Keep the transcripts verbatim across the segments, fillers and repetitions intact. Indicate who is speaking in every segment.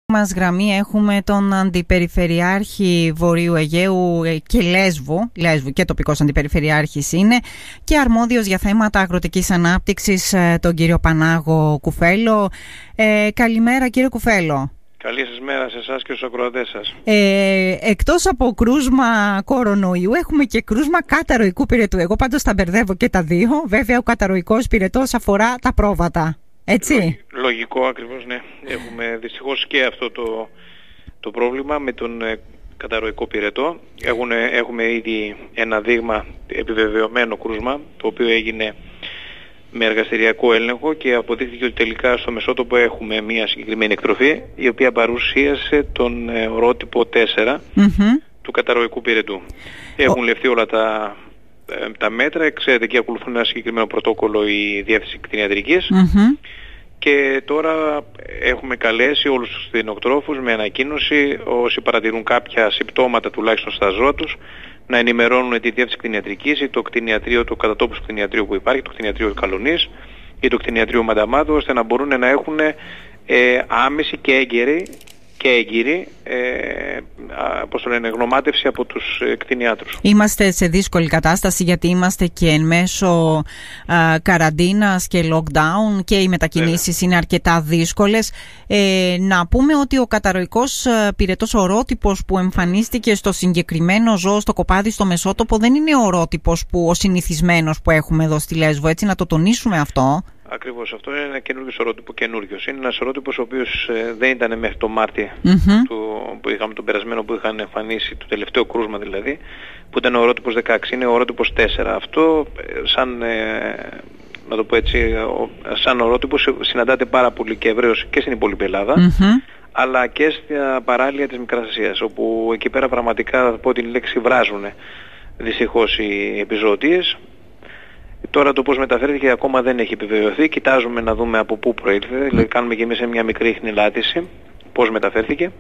Speaker 1: Μας γραμμή έχουμε τον Αντιπεριφερειάρχη Βορείου Αιγαίου και Λέσβου, Λέσβου και τοπικός αντιπεριφερειάρχης είναι, και αρμόδιος για θέματα αγροτικής ανάπτυξης, τον κύριο Πανάγο Κουφέλο. Ε, καλημέρα κύριε Κουφέλο.
Speaker 2: Καλή σας μέρα σε εσάς και στους ακροατές σας.
Speaker 1: Ε, εκτός από κρούσμα κορονοϊού έχουμε και κρούσμα καταρροϊκού πυρετού. Εγώ πάντως τα μπερδεύω και τα δύο. Βέβαια ο καταρροϊκός πυρετός αφορά τα πρόβατα. Έτσι.
Speaker 2: Λογικό ακριβώς, ναι. Έχουμε δυστυχώς και αυτό το, το πρόβλημα με τον ε, καταρροϊκό πυρετό. Έχουν, έχουμε ήδη ένα δείγμα επιβεβαιωμένο κρούσμα, το οποίο έγινε με εργαστηριακό έλεγχο και αποδείχθηκε ότι τελικά στο μεσότοπο έχουμε μια συγκεκριμένη εκτροφή, η οποία παρουσίασε τον ε, ορότυπο τέσσερα mm-hmm. του καταρροϊκού πυρετού. Έχουν ληφθεί όλα τα, ε, τα μέτρα, ξέρετε, και ακολουθούν ένα συγκεκριμένο πρωτόκολλο η Διεύθυνση Κτηνιατρικής. Mm-hmm. Και τώρα έχουμε καλέσει όλους τους κτηνοτρόφους με ανακοίνωση, όσοι παρατηρούν κάποια συμπτώματα τουλάχιστον στα ζώα τους, να ενημερώνουν τη Διεύθυνση Κτηνιατρικής ή το κτηνιατρίο, το κατατόπους κτηνιατρίου που υπάρχει, το κτηνιατρίο Καλονής ή το κτηνιατρίο Μανταμάτου, ώστε να μπορούν να έχουν ε, άμεση και έγκαιρη και έγκυρη ε, πώς το λένε, γνωμάτευση από τους ε, κτηνιάτρους.
Speaker 1: Είμαστε σε δύσκολη κατάσταση γιατί είμαστε και εν μέσω α, καραντίνας και lockdown και οι μετακινήσεις είναι αρκετά δύσκολες. Ε, να πούμε ότι ο καταρροϊκός πυρετός ορότυπος που εμφανίστηκε στο συγκεκριμένο ζώο, στο κοπάδι, στο μεσότοπο, δεν είναι ο ορότυπος που, ο συνηθισμένος που έχουμε εδώ στη Λέσβο, έτσι, να το τονίσουμε αυτό.
Speaker 2: Ακριβώς, αυτό είναι ένα καινούργιος ορότυπο, καινούριος. Είναι ένας ορότυπος ο οποίος ε, δεν ήταν μέχρι το Μάρτι mm-hmm. του, που είχαμε τον περασμένο, που είχαν εμφανίσει, το τελευταίο κρούσμα δηλαδή, που ήταν ο ορότυπος δεκαέξι, είναι ο ορότυπος τέσσερα. Αυτό ε, σαν, ε, να το πω έτσι, ο, σαν ορότυπος συναντάται πάρα πολύ και ευρέως και στην υπόλοιπη Ελλάδα, mm-hmm. αλλά και στα παράλια της Μικράς Ασίας, όπου εκεί πέρα πραγματικά, θα πω την λέξη, βράζουν δυστυχώς οι επιζωοτίες. Τώρα το πώς μεταφέρθηκε ακόμα δεν έχει επιβεβαιωθεί. Κοιτάζουμε να δούμε από πού προήλθε. Δηλαδή κάνουμε και εμείς μια μικρή χνηλάτιση πώς μεταφέρθηκε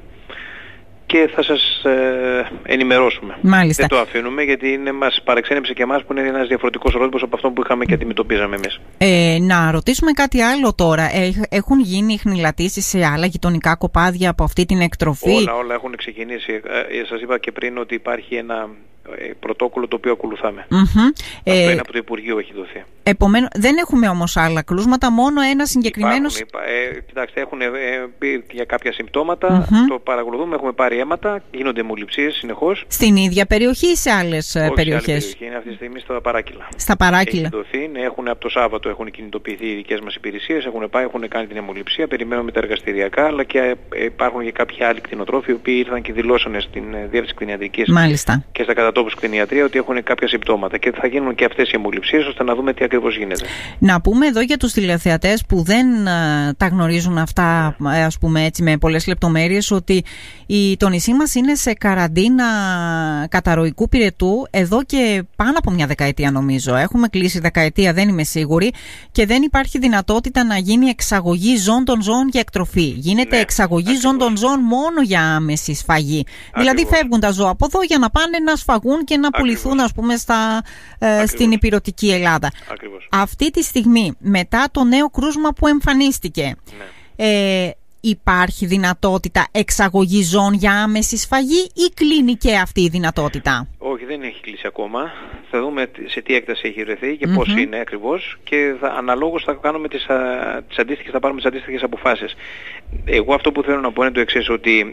Speaker 2: και θα σας ε, ενημερώσουμε.
Speaker 1: Μάλιστα.
Speaker 2: Δεν το αφήνουμε γιατί είναι, μας παρεξένεψε και εμάς που είναι ένας διαφορετικός ορότυπος από αυτό που είχαμε και αντιμετωπίζαμε εμείς.
Speaker 1: Ε, να ρωτήσουμε κάτι άλλο τώρα. Ε, έχουν γίνει χνηλατήσεις σε άλλα γειτονικά κοπάδια από αυτή την εκτροφή?
Speaker 2: Όλα, όλα έχουν ξεκινήσει. Ε, σας είπα και πριν ότι υπάρχει ένα ε, πρωτόκολλο το οποίο ακολουθάμε. Mm-hmm. Αυτό ε, είναι από το Υπουργείο, έχει δοθεί.
Speaker 1: Επομένως, δεν έχουμε όμως άλλα κρούσματα, μόνο ένα συγκεκριμένο.
Speaker 2: Ε, κοιτάξτε, έχουν ε, πει για κάποια συμπτώματα, mm-hmm. το παρακολουθούμε, έχουμε πάρει αίματα, γίνονται αιμοληψίες συνεχώς.
Speaker 1: Στην ίδια περιοχή ή σε άλλες
Speaker 2: Όχι,
Speaker 1: περιοχές?
Speaker 2: Σε άλλη περιοχή, είναι αυτή τη στιγμή στα Παράκυλα.
Speaker 1: Στα Παράκυλα.
Speaker 2: Έχει δοθεί, ναι, έχουν, από το Σάββατο έχουν κινητοποιηθεί οι δικές μας υπηρεσίες, έχουν πάει, έχουν κάνει την αιμοληψία, περιμένουμε τα εργαστηριακά, αλλά και ε, υπάρχουν και κάποιοι άλλοι κτηνοτρόφοι οι οποίοι ήρθαν και δηλώσανε στην ε, Διεύθυνση Κτηνιατρικής και στα κατατόπους κτηνιατρία ότι έχουν κάποια συμπτώματα και θα γίνουν και αυτές οι αιμοληψίες ώστε να δούμε τι ακριβώς γίνεται.
Speaker 1: Να πούμε εδώ για τους τηλεθεατές που δεν α, τα γνωρίζουν αυτά, ας πούμε έτσι, με πολλές λεπτομέρειες, ότι η, το νησί μας είναι σε καραντίνα καταρροϊκού πυρετού εδώ και πάνω από μια δεκαετία νομίζω. Έχουμε κλείσει δεκαετία, δεν είμαι σίγουρη, και δεν υπάρχει δυνατότητα να γίνει εξαγωγή ζώων των ζώων για εκτροφή. Γίνεται ναι, εξαγωγή ακριβώς. ζώων των ζώων μόνο για άμεση σφαγή. Ακριβώς. Δηλαδή φεύγουν τα ζώα από εδώ για να πάνε να σφαγούν και να ακριβώς. πουληθούν, ας πούμε, στα, ε, στην υπηρετική Ελλάδα.
Speaker 2: Ακριβώς.
Speaker 1: Αυτή τη στιγμή, μετά το νέο κρούσμα που εμφανίστηκε, ναι. ε, υπάρχει δυνατότητα εξαγωγής ζώων για άμεση σφαγή ή κλείνει και αυτή η δυνατότητα?
Speaker 2: Όχι, δεν έχει κλείσει ακόμα. Θα δούμε σε τι έκταση έχει βρεθεί και mm-hmm. πώς είναι ακριβώς και θα, αναλόγως θα κάνουμε τις, α, τις αντίστοιχες, θα πάρουμε τις αντίστοιχες αποφάσεις. Εγώ αυτό που θέλω να πω είναι το εξής, ότι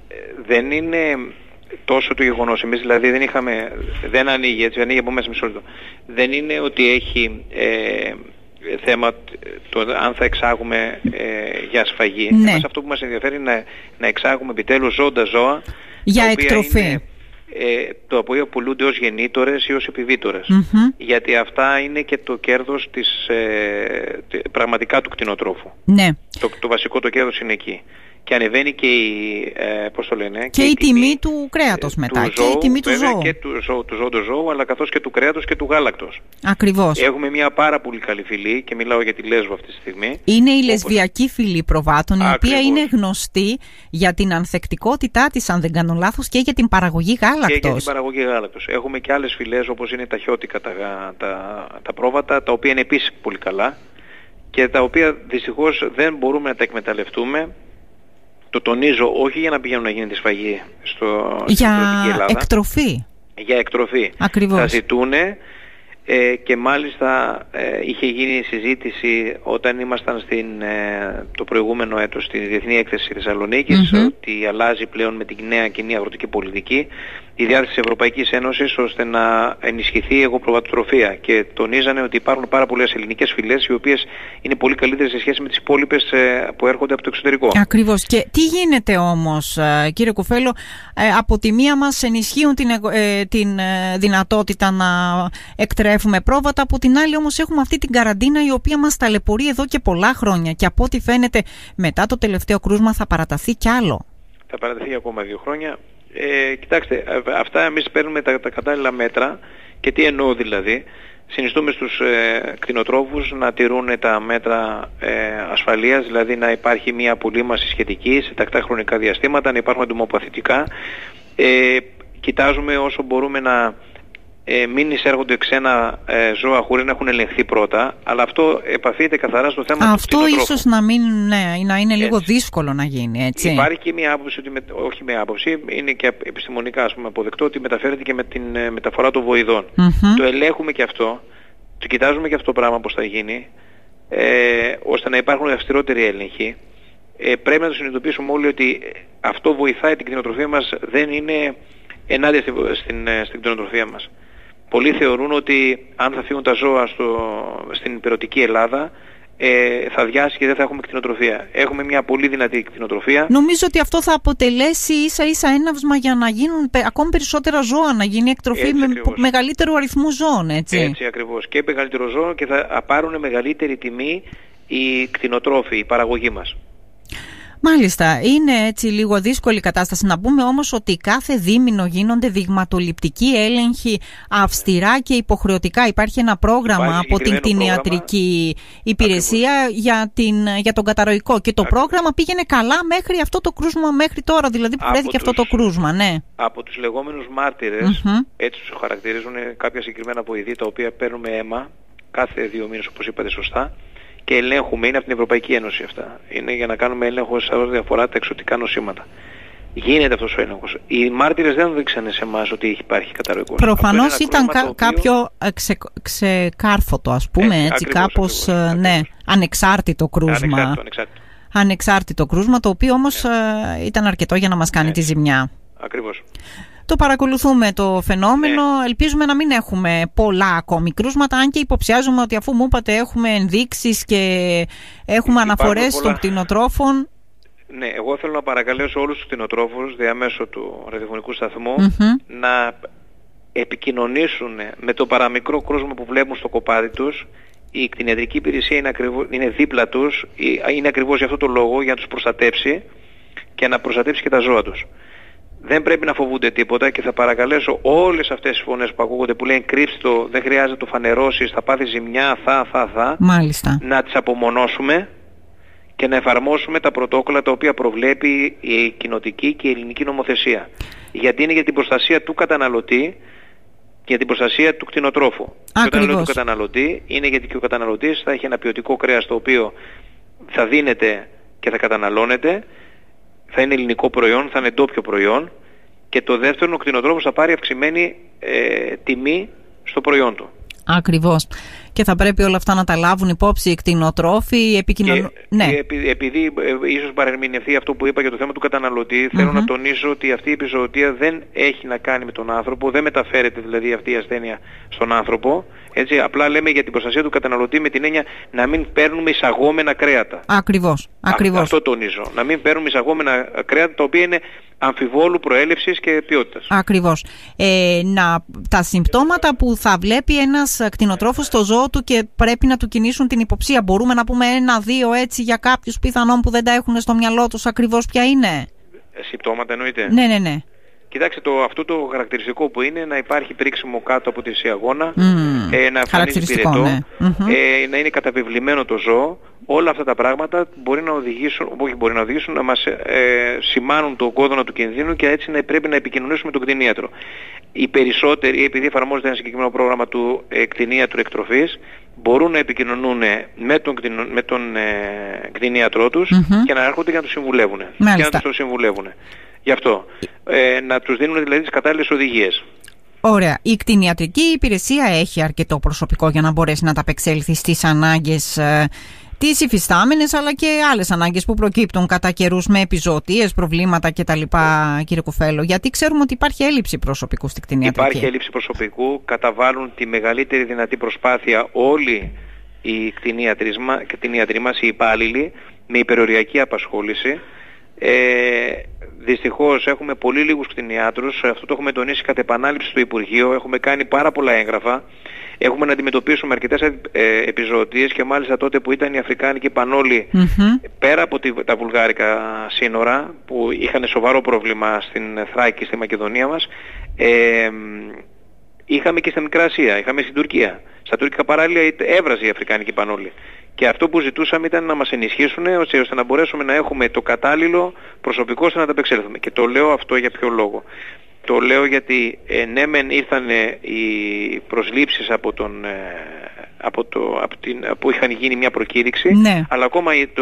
Speaker 2: δεν είναι τόσο το γεγονός, εμείς δηλαδή δεν είχαμε, δεν ανοίγει, έτσι, ανοίγει από μέσα μισό λεπτό. Δεν είναι ότι έχει ε, θέμα το αν θα εξάγουμε ε, για σφαγή. Ναι. Εμάς αυτό που μας ενδιαφέρει είναι να, να εξάγουμε επιτέλους ζώντα ζώα
Speaker 1: για εκτροφή. Είναι,
Speaker 2: ε, το οποίο πουλούνται ως γεννήτορες ή ως επιβίτορες. Mm-hmm. Γιατί αυτά είναι και το κέρδος της, ε, πραγματικά του κτηνοτρόφου.
Speaker 1: Ναι.
Speaker 2: Το, το βασικό το κέρδος είναι εκεί. Και ανεβαίνει και η, ε, πώς το λένε,
Speaker 1: και, και η τιμή, τιμή του κρέατος μετά, του και ζώου, η τιμή του ζώου.
Speaker 2: Και του ζώου, του ζώου, του ζώου, αλλά καθώς και του κρέατος και του γάλακτος.
Speaker 1: Ακριβώς.
Speaker 2: Έχουμε μια πάρα πολύ καλή φυλή και μιλάω για τη Λέσβο αυτή τη στιγμή.
Speaker 1: Είναι η λεσβιακή φυλή προβάτων, η οποία είναι γνωστή για την ανθεκτικότητά της, αν δεν κάνω λάθος, και για την παραγωγή γάλακτος.
Speaker 2: Και για την παραγωγή γάλακτος. Έχουμε και άλλες φυλές όπως είναι τα χιώτικα, τα, τα, τα πρόβατα, τα οποία είναι επίσης πολύ καλά και τα οποία δυστυχώς δεν μπορούμε να τα εκμεταλλευτούμε το τονίζω, όχι για να πηγαίνουν να γίνει τη σφαγή στο,
Speaker 1: για
Speaker 2: στην Ελλάδα.
Speaker 1: εκτροφή.
Speaker 2: Για εκτροφή.
Speaker 1: Ακριβώς.
Speaker 2: Θα ζητούνε ε, και μάλιστα ε, είχε γίνει συζήτηση όταν ήμασταν στην, ε, το προηγούμενο έτος στη Διεθνή Έκθεση Θεσσαλονίκης, mm-hmm. ότι αλλάζει πλέον με την νέα κοινή αγροτική πολιτική η διάθεση της Ευρωπαϊκής Ένωσης ώστε να ενισχυθεί η εγωπροβατοτροφία, και τονίζανε ότι υπάρχουν πάρα πολλές ελληνικές φυλές οι οποίες είναι πολύ καλύτερες σε σχέση με τις υπόλοιπες ε, που έρχονται από το εξωτερικό.
Speaker 1: Ακριβώς. Και τι γίνεται όμως, κύριε Κουφέλο, ε, από τη μία μας ενισχύουν την, ε, την ε, δυνατότητα να εκτρέφουμε πρόβατα, από την άλλη όμως έχουμε αυτή την καραντίνα η οποία μας ταλαιπωρεί εδώ και πολλά χρόνια, και από ό,τι φαίνεται μετά το τελευταίο κρούσμα θα παραταθεί κι άλλο.
Speaker 2: Θα παραταθεί ακόμα δύο χρόνια. Ε, κοιτάξτε, αυτά εμείς παίρνουμε τα, τα κατάλληλα μέτρα, και τι εννοώ δηλαδή. Συνιστούμε στους ε, κτηνοτρόφους να τηρούν τα μέτρα ε, ασφαλείας, δηλαδή να υπάρχει μια απολύμαση σχετική σε τακτά χρονικά διαστήματα, να υπάρχουν αντιμοπαθητικά. Ε, κοιτάζουμε όσο μπορούμε να ε, μην εισέρχονται ξένα ε, ζώα χωρίς να έχουν ελεγχθεί πρώτα, αλλά αυτό επαφείται καθαρά στο θέμα
Speaker 1: αυτό
Speaker 2: του κτηνοτρόφου.
Speaker 1: Αυτό ίσως να, μην, ναι, να είναι λίγο
Speaker 2: έτσι.
Speaker 1: δύσκολο να γίνει, έτσι.
Speaker 2: Υπάρχει και μια άποψη, ότι με, όχι μια άποψη, είναι και επιστημονικά ας πούμε αποδεκτό, ότι μεταφέρεται και με την ε, μεταφορά των βοηδών. Mm-hmm. Το ελέγχουμε και αυτό, το κοιτάζουμε και αυτό το πράγμα πώς θα γίνει, ε, ώστε να υπάρχουν αυστηρότεροι έλεγχοι. Ε, πρέπει να το συνειδητοποιήσουμε όλοι ότι αυτό βοηθάει την κτηνοτροφία μας, δεν είναι ενάντια στην, στην, στην κτηνοτροφία μας. Πολλοί θεωρούν ότι αν θα φύγουν τα ζώα στο, στην υπηρετική Ελλάδα, ε, θα διάσει και δεν θα έχουμε κτηνοτροφία. Έχουμε μια πολύ δυνατή κτηνοτροφία.
Speaker 1: Νομίζω ότι αυτό θα αποτελέσει ίσα ίσα έναυσμα για να γίνουν ακόμη περισσότερα ζώα, να γίνει εκτροφή έτσι, με ακριβώς. μεγαλύτερο αριθμό ζώων, έτσι.
Speaker 2: Έτσι ακριβώς. Και μεγαλύτερο ζώο, και θα πάρουν μεγαλύτερη τιμή οι κτηνοτρόφοι, η παραγωγή μας.
Speaker 1: Μάλιστα, είναι έτσι λίγο δύσκολη κατάσταση. Να πούμε όμως ότι κάθε δίμηνο γίνονται δειγματοληπτικοί έλεγχοι αυστηρά και υποχρεωτικά. Υπάρχει ένα πρόγραμμα Υπάρχει από την κτηνιατρική υπηρεσία για, την, για τον καταρροϊκό, και το Ακριβώς. πρόγραμμα πήγαινε καλά μέχρι αυτό το κρούσμα, μέχρι τώρα δηλαδή που βρέθηκε αυτό το κρούσμα. Ναι. Από τους λεγόμενους μάρτυρες, mm-hmm. έτσι τους χαρακτηρίζουν κάποια συγκεκριμένα βοηδή, τα οποία παίρνουμε αίμα κάθε δύο μήνες, όπως είπατε σωστά, και ελέγχουμε, είναι από την Ευρωπαϊκή Ένωση αυτά. Είναι για να κάνουμε έλεγχο σε ό,τι αφορά τα εξωτικά νοσήματα. Γίνεται αυτός ο έλεγχος. Οι μάρτυρες δεν δείξανε σε εμάς ότι υπάρχει καταρροϊκός. Προφανώς ήταν κα, οποίο... κάποιο ξε, ξεκάρφωτο, ας πούμε, έτσι, έτσι ακριβώς, κάπως, ακριβώς, ναι, ακριβώς. ανεξάρτητο κρούσμα. Ανεξάρτητο, ανεξάρτητο. ανεξάρτητο κρούσμα, το οποίο όμως ναι. ήταν αρκετό για να μας κάνει ναι. τη ζημιά. Ακριβώς. Το παρακολουθούμε το φαινόμενο. Ναι. Ελπίζουμε να μην έχουμε πολλά ακόμη κρούσματα, αν και υποψιάζομαι ότι αφού μου είπατε έχουμε ενδείξεις και έχουμε αναφορές πολλά... των κτηνοτρόφων. Ναι, εγώ θέλω να παρακαλέσω όλους τους κτηνοτρόφους διαμέσου του ραδιοφωνικού σταθμού mm-hmm. να επικοινωνήσουν με το παραμικρό κρούσμα που βλέπουν στο κοπάδι τους. Η κτηνιατρική υπηρεσία είναι, ακριβώς, είναι δίπλα τους, είναι ακριβώς για αυτό το λόγο, για να τους προστατεύσει και να προστατεύσει και τα ζώα τους. Δεν πρέπει να φοβούνται τίποτα, και θα παρακαλέσω όλες αυτές τις φωνές που ακούγονται που λένε κρύψτε το, δεν χρειάζεται να το φανερώσεις, θα πάθει ζημιά, θα, θα, θα, Μάλιστα. να τις απομονώσουμε και να εφαρμόσουμε τα πρωτόκολλα τα οποία προβλέπει η κοινοτική και η ελληνική νομοθεσία. Γιατί είναι για την προστασία του καταναλωτή, για την προστασία του κτηνοτρόφου. Και όταν λέω του καταναλωτή, είναι γιατί και ο καταναλωτής θα έχει ένα ποιοτικό κρέας το οποίο θα δίνεται και θα καταναλώνεται, θα είναι ελληνικό προϊόν, θα είναι ντόπιο προϊόν, και το δεύτερο, ο κτηνοτρόφος θα πάρει αυξημένη ε, τιμή στο προϊόν του. Ακριβώς. Και θα πρέπει όλα αυτά να τα λάβουν υπόψη οι κτηνοτρόφοι. Επικοινων... Ναι. Επει, επειδή ε, ίσως παρερμηνευτεί αυτό που είπα για το θέμα του καταναλωτή, θέλω mm-hmm. να τονίσω ότι αυτή η επεισοδία δεν έχει να κάνει με τον άνθρωπο, δεν μεταφέρεται δηλαδή αυτή η ασθένεια στον άνθρωπο. Έτσι, απλά λέμε για την προστασία του καταναλωτή με την έννοια να μην παίρνουμε εισαγόμενα κρέατα. Ακριβώς. Ακριβώς. Α, αυτό τονίζω. Να μην παίρνουμε εισαγόμενα κρέατα τα οποία είναι αμφιβόλου προέλευσης και ποιότητας. Ακριβώς. Ε, να, τα συμπτώματα που θα βλέπει ένας κτηνοτρόφος στο ζώο του και πρέπει να του κινήσουν την υποψία, μπορούμε να πούμε ένα-δύο έτσι για κάποιους πιθανόν που δεν τα έχουν στο μυαλό τους, ακριβώς ποια είναι? Συμπτώματα εννοείται? Ναι, ναι, ναι. Κοιτάξτε, το, αυτό το χαρακτηριστικό που είναι να υπάρχει πρίξιμο κάτω από τη σιαγώνα, mm. ε, να εμφανίζει πυρετό, ναι. mm-hmm. ε, να είναι καταβεβλημένο το ζώο. Όλα αυτά τα πράγματα μπορεί να οδηγήσουν, όχι μπορεί να οδηγήσουν, να μας ε, σημάνουν τον κόδωνα του κινδύνου, και έτσι να, πρέπει να επικοινωνήσουμε τον κτηνίατρο. Οι περισσότεροι, επειδή εφαρμόζεται ένα συγκεκριμένο πρόγραμμα του ε, κτηνίατρου εκτροφής,
Speaker 2: μπορούν να επικοινωνούν με τον, με τον ε, κτηνίατρό τους mm-hmm. και να έρχονται για να τους συμβουλεύουν.
Speaker 1: Μάλιστα.
Speaker 2: Και να τους το συμβουλεύουν. Γι' αυτό. Ε, να τους δίνουν δηλαδή τις κατάλληλες οδηγίες.
Speaker 1: Ωραία. Η κτηνιατρική υπηρεσία έχει αρκετό προσωπικό για να μπορέσει να ταπεξέλθει στις ανάγκες ε, τις υφιστάμενες, αλλά και άλλες ανάγκες που προκύπτουν κατά καιρούς με επιζωοτίες, προβλήματα κτλ. Κύριε Κουφέλο, γιατί ξέρουμε ότι υπάρχει έλλειψη προσωπικού στη κτηνιατρική.
Speaker 2: Υπάρχει έλλειψη προσωπικού, καταβάλουν τη μεγαλύτερη δυνατή προσπάθεια όλοι οι κτηνίατροι μας, οι υπάλληλοι, με υπεροριακή απασχόληση. Ε, δυστυχώς έχουμε πολύ λίγους κτηνιάτρους, αυτό το έχουμε τονίσει κατ' επανάληψη στο Υπουργείο, έχουμε κάνει πάρα πολλά έγγραφα, έχουμε να αντιμετωπίσουμε αρκετές ε, επιζωοτίες και μάλιστα τότε που ήταν η Αφρικάνικη Πανόλη mm-hmm. πέρα από τη, τα βουλγάρικα σύνορα που είχαν σοβαρό πρόβλημα στην Θράκη, στη Μακεδονία μας, ε, είχαμε και στην Μικρά Ασία, είχαμε στην Τουρκία. Στα τουρκικά παράλια έβραζε η Αφρικάνικη Πανόλη. Και αυτό που ζητούσαμε ήταν να μας ενισχύσουν ώστε να μπορέσουμε να έχουμε το κατάλληλο προσωπικό ώστε να τα απεξέλθουμε. Και το λέω αυτό για ποιο λόγο. Το λέω γιατί ε, ναι μεν ήρθαν οι προσλήψεις από τον, ε, από το, από την, που είχαν γίνει μια προκήρυξη, ναι. αλλά ακόμα το,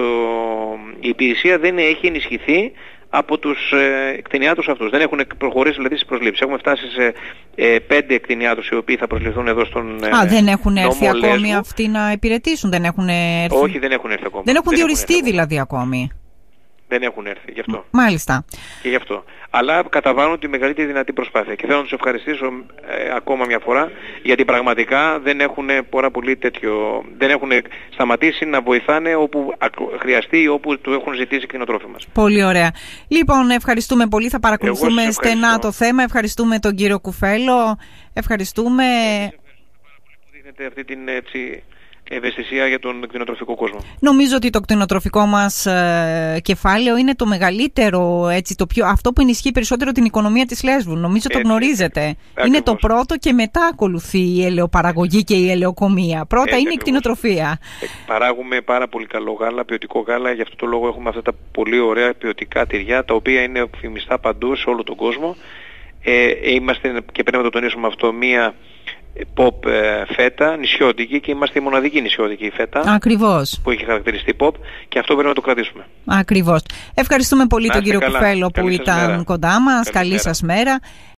Speaker 2: η υπηρεσία δεν έχει ενισχυθεί από τους ε, κτηνιάτρους αυτούς. Δεν έχουν προχωρήσει δηλαδή στις προσλήψεις. Έχουμε φτάσει σε ε, πέντε κτηνιάτρους οι οποίοι θα προσληφθούν εδώ στον ε,
Speaker 1: Α, δεν έχουν έρθει
Speaker 2: ακόμη
Speaker 1: Λέσβου. Αυτοί να υπηρετήσουν, δεν έχουν έρθει.
Speaker 2: Όχι, δεν έχουν έρθει ακόμη.
Speaker 1: Δεν έχουν
Speaker 2: δεν
Speaker 1: διοριστεί
Speaker 2: έχουν
Speaker 1: δηλαδή ακόμη.
Speaker 2: Δεν έχουν έρθει, γι' αυτό.
Speaker 1: Μάλιστα.
Speaker 2: Και γι' αυτό. Αλλά καταβάλουν τη μεγαλύτερη δυνατή προσπάθεια. Και θέλω να τους ευχαριστήσω ε, ακόμα μια φορά, γιατί πραγματικά δεν έχουν πάρα πολύ τέτοιο... δεν έχουν σταματήσει να βοηθάνε όπου χρειαστεί ή όπου του έχουν ζητήσει οι κτηνοτρόφοι μας.
Speaker 1: Πολύ ωραία. Λοιπόν, ευχαριστούμε πολύ. Θα παρακολουθούμε στενά το θέμα. Ευχαριστούμε τον κύριο Κουφέλο. Ευχαριστούμε...
Speaker 2: Που δίνετε αυτή την έτσι... ευαισθησία για τον κτηνοτροφικό κόσμο.
Speaker 1: Νομίζω ότι το κτηνοτροφικό μας ε, κεφάλαιο είναι το μεγαλύτερο, έτσι, το πιο, αυτό που ενισχύει περισσότερο την οικονομία της Λέσβου. Νομίζω το γνωρίζετε. Ακριβώς. Είναι το πρώτο και μετά ακολουθεί η ελαιοπαραγωγή και η ελαιοκομεία. Πρώτα έτσι, είναι ακριβώς. Η κτηνοτροφία. Παράγουμε πάρα πολύ καλό γάλα, ποιοτικό γάλα, γι' αυτό το λόγο έχουμε αυτά τα πολύ ωραία ποιοτικά τυριά, τα οποία είναι φημιστά παντού σε όλο τον κόσμο. Ε, είμαστε, και πρέπει να το τονίσουμε αυτό, μία pop ε, φέτα, νησιώτικη, και είμαστε η μοναδική νησιώτικη φέτα. Ακριβώς. Που έχει χαρακτηριστεί pop, και αυτό πρέπει να το κρατήσουμε. Ακριβώς. Ευχαριστούμε πολύ τον κύριο Κουφέλο που ήταν μέρα. κοντά μας. Καλή, Καλή σας μέρα.